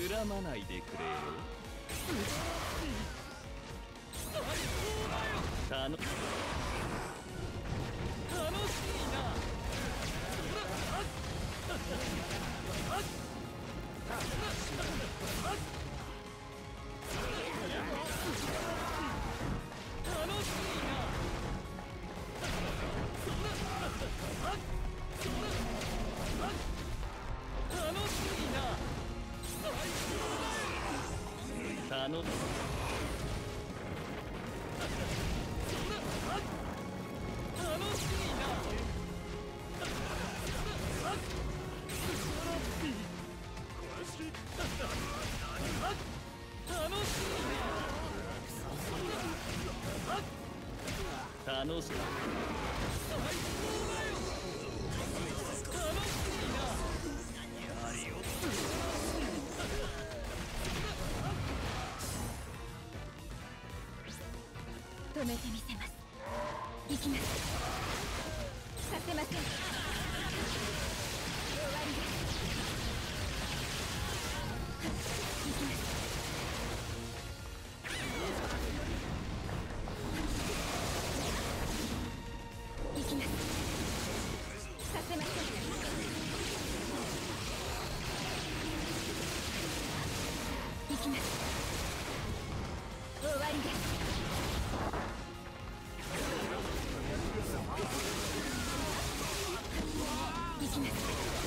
恨まないでくれよ。楽しいな。楽しい。 止めてみせます。行きます。させません。終わりです。行きます。行きます。させません。行きます。終わりです。行きます。